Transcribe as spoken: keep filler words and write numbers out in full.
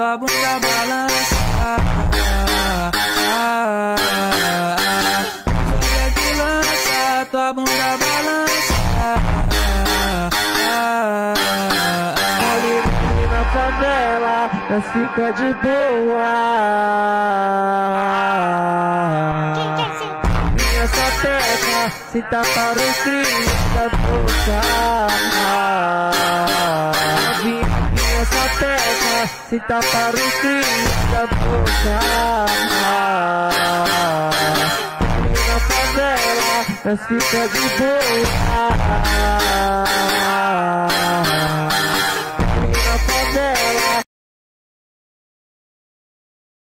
tua bunda balança. Mulher que lança, tua bunda balança. Ali na favela, nós fica de boa. Minha sapeca, se tá para os crimes da boca. Minha sapeca, se tá para os crimes da boca. Ali na favela, nós fica de boa.